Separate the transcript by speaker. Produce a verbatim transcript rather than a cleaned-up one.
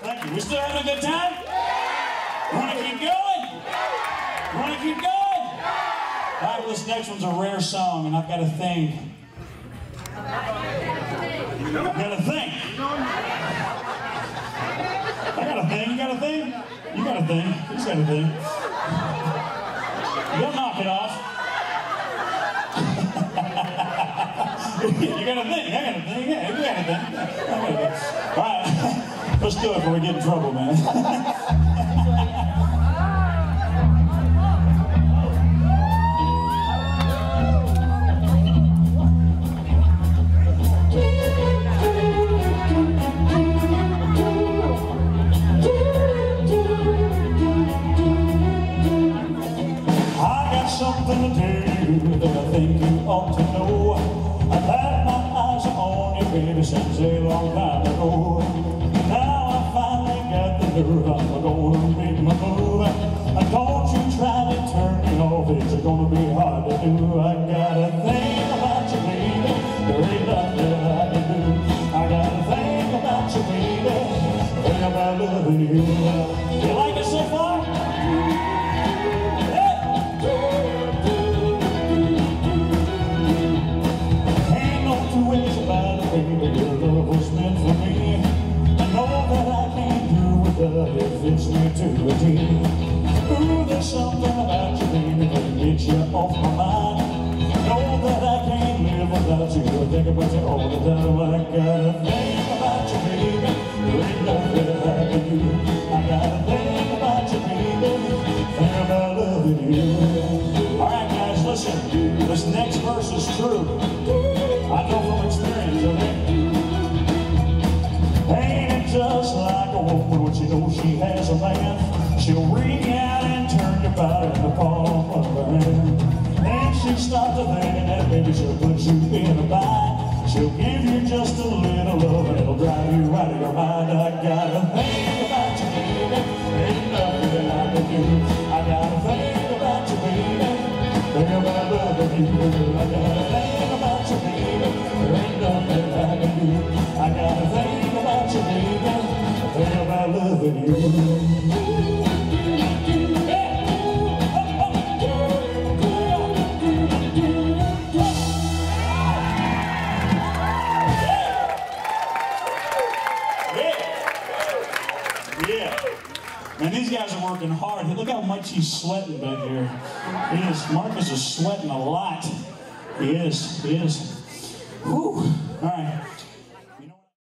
Speaker 1: Thank you. We still having a good time? Want to keep going? Want to keep going? All right, well, this next one's a rare song, and I've got a thing. I've got a thing. I got a thing. You got a thing? You got a thing. He's got a thing. You'll knock it off. You got a thing. I got a thing. Yeah, you got a thing. I got a thing. All right. Let's do it before we get in trouble, man. Something to tell you that I think you ought to know. I've had my eyes on you, baby, since a long time ago. Now I finally got the nerve, I'm gonna make my move. And don't you try to turn me off, it's gonna be hard to do. I got a thing about you, baby, there ain't nothing that I can do. I got a thing about you, baby, thing about loving you. You like it so far? It fits me to a T. Ooh, there's something about you, baby, that gets you off my mind. Know that I can't live without you. I think about you all the time. I got a thing about you, baby, there ain't nothing that I can do. I got a thing about you, baby, thing about loving you. Alright guys, listen, this next verse is true. I know from experience, okay? Ain't it just like a woman when she knows she has a man? She'll reach out and turn your body in the palm of her hand. Then she'll start to think that maybe she'll put you in a bind. She'll give you just a little love and it'll drive you out of your mind. I got a thing about you, baby, ain't nothing that I can do. I got a thing about you, baby, thing about loving you. I got a thing about you, baby, there ain't nothing that I can do. I got a thing about you, baby, thing about loving you. Man, these guys are working hard. Look how much he's sweating back here. He is. Marcus is sweating a lot. He is. He is. Whew. All right.